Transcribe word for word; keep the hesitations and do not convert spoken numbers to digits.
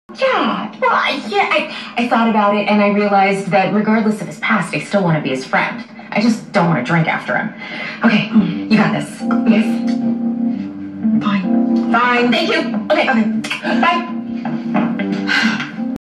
Yeah, well, I, yeah, I, I thought about it and I realized that regardless of his past, I still want to be his friend. I just don't want to drink after him. Okay, you got this. Yes. Fine. Fine. Thank you. Okay, okay. Bye.